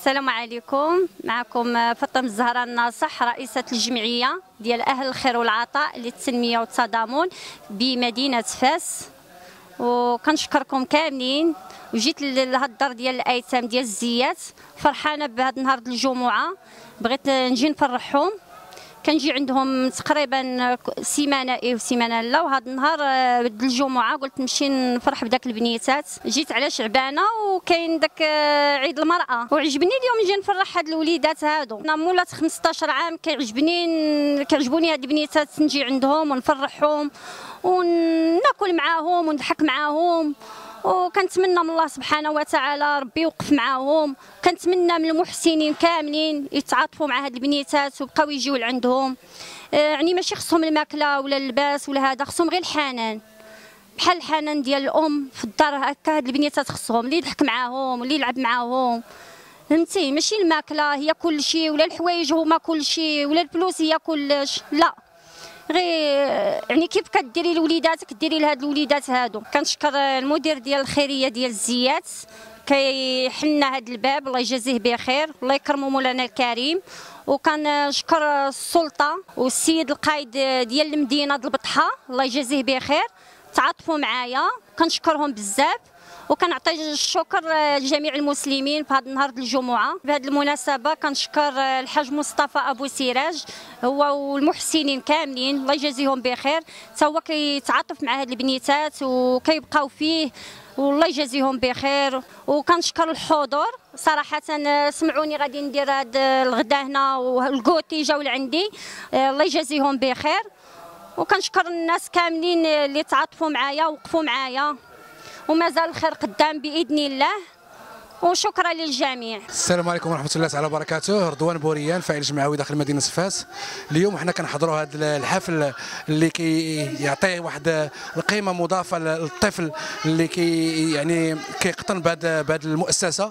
السلام عليكم. معكم فاطمة الزهراء الناصح، رئيسة الجمعية ديال أهل الخير والعطاء للتنمية والتضامن بمدينة فاس، وكنشكركم كاملين. وجيت لهذا الدار ديال الأيتام ديال الزيات، فرحانة بهذا النهار ديال الجمعة، بغيت نجي نفرحهم. كنجي عندهم تقريبا سيمانه وسيمانه لا، وهذا النهار الجمعه قلت نمشي نفرح بداك البنيتات. جيت على شعبانه وكاين داك عيد المراه، وعجبني اليوم نجي نفرح هاد الوليدات هادو. انا مولات 15 عام كيعجبوني هاد البنيتات، نجي عندهم ونفرحهم وناكل معاهم ونضحك معاهم، وكنتمنى من الله سبحانه وتعالى ربي يوقف معاهم. كنتمنى من المحسنين كاملين يتعاطفوا مع هاد البنيتات ويبقاو يجيو لعندهم. يعني ماشي خصهم الماكله ولا اللباس ولا هذا، خصهم غير الحنان، بحال الحنان ديال الام في الدار. هكا هاد البنيتات خصهم اللي يضحك معاهم واللي يلعب معاهم، فهمتي؟ ماشي الماكله هي كل شيء، ولا الحوايج هما كل شيء، ولا الفلوس هي كلش، لا. غير يعني كيف كديري لوليداتك ديري لهاد الوليدات هادو. كنشكر المدير ديال الخيريه ديال الزيات، كيحلنا هاد الباب، الله يجازيه بخير، الله يكرمو مولانا الكريم. وكنشكر السلطه والسيد القايد ديال المدينه د البطحه، الله يجازيه بخير، تعاطفوا معايا، كنشكرهم بزاف. وكنعطي الشكر لجميع المسلمين في هذا النهار ديال الجمعه. بهذه المناسبه كنشكر الحاج مصطفى ابو سراج هو والمحسنين كاملين، الله يجازيهم بخير، حتى هو كيتعاطف مع هاد البنيتات وكيبقاو فيه، والله يجازيهم بخير. وكنشكر الحضور صراحه، سمعوني غادي ندير هذا الغدا هنا والكوتي جاو لعندي، الله يجازيهم بخير. وكنشكر الناس كاملين اللي تعاطفوا معايا ووقفوا معايا، ومازال الخير قدام باذن الله. وشكرا للجميع. السلام عليكم ورحمه الله تعالى وبركاته. رضوان بوريان، فاعل جمعوي داخل مدينه فاس. اليوم حنا كنحضروا هذا الحفل اللي كيعطي واحد القيمه مضافه للطفل اللي يعني كيقطن بهذه المؤسسه.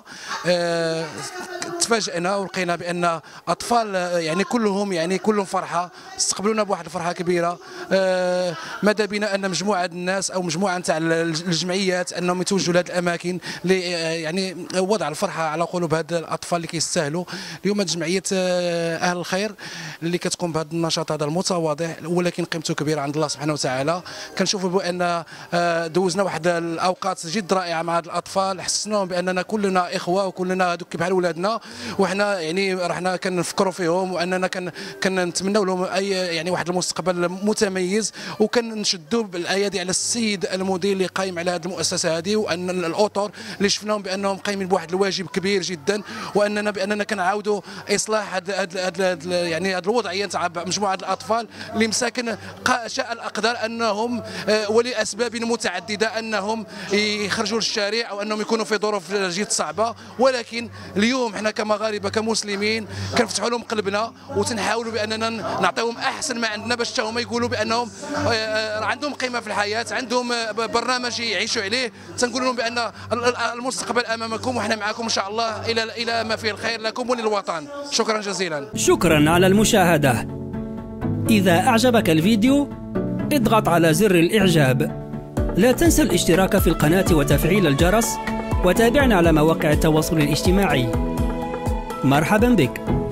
تفاجئنا ولقينا بان اطفال يعني كلهم فرحه، استقبلونا بواحد الفرحه كبيره. ماذا بنا ان مجموعه الناس او مجموعه نتاع الجمعيات انهم يتوجهوا لهذه الاماكن يعني وضع الفرحه على قلوب هاد الاطفال اللي كيستاهلوا. اليوم جمعيه اهل الخير اللي كتقوم بهذا النشاط هذا المتواضع، ولكن قيمته كبيره عند الله سبحانه وتعالى. كنشوفوا بان دوزنا واحد الاوقات جد رائعه مع هاد الاطفال، حسسناهم باننا كلنا اخوه وكلنا هذوك بحال ولادنا، وحنا يعني رحنا كنفكروا فيهم، واننا كنتمناو لهم اي يعني واحد المستقبل متميز. وكنشدوا بالايادي على السيد المدير اللي قايم على هذه المؤسسه هذه، وان الاطر اللي شفناهم بانهم قايمين بواحد الواجب كبير جدا، باننا كنعاودوا اصلاح يعني هذه الوضعيه نتاع مجموعه الاطفال اللي مساكن شاء الاقدار انهم ولاسباب متعدده انهم يخرجوا للشارع او انهم يكونوا في ظروف جد صعبه. ولكن اليوم احنا كمغاربه كمسلمين كنفتحوا لهم قلبنا وتنحاولوا باننا نعطيهم احسن ما عندنا، باش هما يقولوا بانهم عندهم قيمه في الحياه، عندهم برنامج يعيشوا عليه. تنقول لهم بان المستقبل امامكم، وحنا معكم ان شاء الله الى ما فيه الخير لكم وللوطن. شكرا جزيلا. شكرا على المشاهده. اذا اعجبك الفيديو اضغط على زر الاعجاب. لا تنسى الاشتراك في القناه وتفعيل الجرس، وتابعنا على مواقع التواصل الاجتماعي. مرحبا بك.